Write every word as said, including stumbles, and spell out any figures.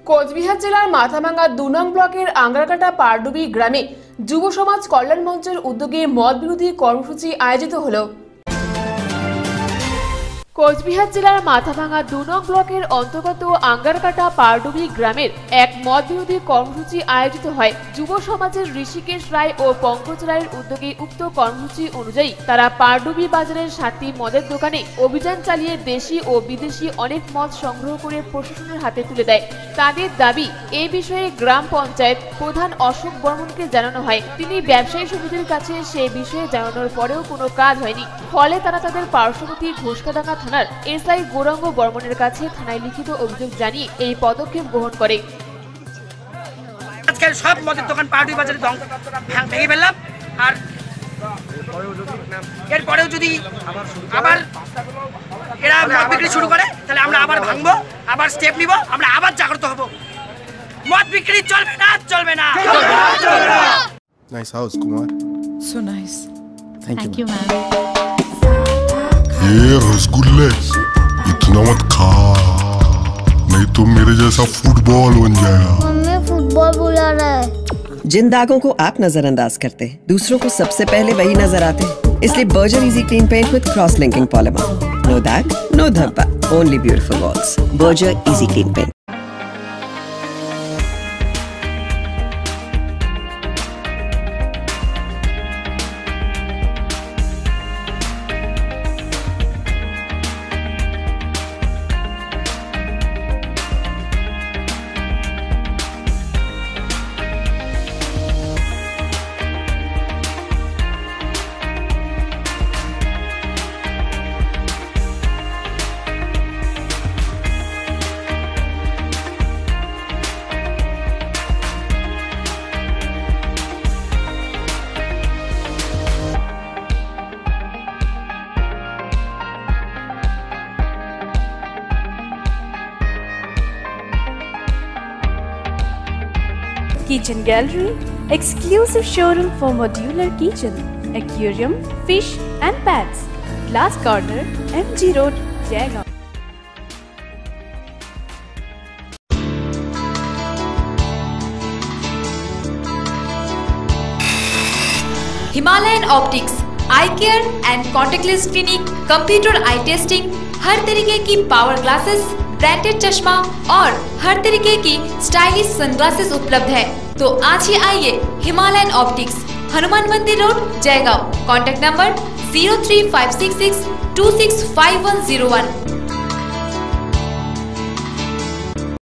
কোচবিহার জেলার মাথাভাঙ্গা দু নং ব্লকের আঙ্গারকাটা পারডুবি গ্রামে যুব সমাজ কল্যাণ মঞ্চের উদ্যোগে মদ বিরোধী কর্মসূচি আয়োজিত হলো। কোচবিহার জেলার মাথাভাঙ্গা দু নং ব্লকের অন্তর্গত আঙ্গারকাটা পারডুবি গ্রামের এক মদ বিরোধী কর্মসূচি আয়োজিত হয়। যুব সমাজের ঋষিকেশ রায় ও পঙ্কজ রায়ের উদ্যোগে উক্ত কর্মসূচি অনুযায়ী তারা পারডুবি বাজারের সাতটি মদের দোকানে অভিযান চালিয়ে দেশি ও বিদেশি অনেক মদ সংগ্রহ করে প্রশাসনের হাতে তুলে দেয়। তাদের দাবি, এই বিষয়ে গ্রাম পঞ্চায়েত প্রধান অশোক বর্মনকে জানানো হয়। তিনি ব্যবসায়ী সমিতির কাছে সে বিষয়ে জানানোর পরেও কোনো কাজ হয়নি। ফলে তারা তাদের পার্শ্ববর্তী ঘোষকাডাঙ্গা থানার এসআই গৌরাঙ্গ বর্মনের কাছে থানায় লিখিত অভিযোগ জানিয়ে এই পদক্ষেপ গ্রহণ করে। আজকাল সব মদের দোকান পারডুবি বাজারে ভেঙে ফেললাম, আর এরপরেও যদি আবার এরা মদ বিক্রি শুরু করে তাহলে আমরা আবার ভাঙবো, আবার স্টেপ নিব, আমরা আবার জাগ্রত হব। মদ বিক্রি চলবে না, চলবে না। Nice house, Kumar. So nice. Thank, Thank you, you, ma'am. ये रसगुल्ले इतना मत खा, नहीं तो मेरे जैसा फुटबॉल बन जाएगा। मम्मी फुटबॉल बुला रहा है। जिन दागों को आप नजरअंदाज करते हैं, दूसरों को सबसे पहले वही नजर आते हैं। इसलिए Berger easy clean paint with cross linking polymer. No दाग, नो धब्बा, only beautiful walls. Berger easy clean paint. Kitchen Gallery, exclusive showroom for modular kitchen, aquarium, fish and pets. Glass Corner, M G Road, Jaigaon. Himalayan optics eye care and contactless clinic, computer eye testing, हर तरीके की power glasses, branded चश्मा और हर तरीके की stylish sunglasses उपलब्ध है। तो आज ही आइए हिमालयन ऑप्टिक्स, हनुमान मंदिर road, Jaigaon. Contact number zero three five six six two six five one zero one.